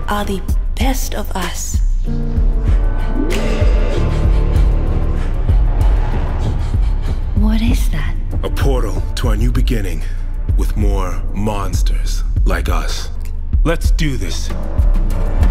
are the best of us. What is that? A portal to our new beginning, with more monsters like us. Let's do this.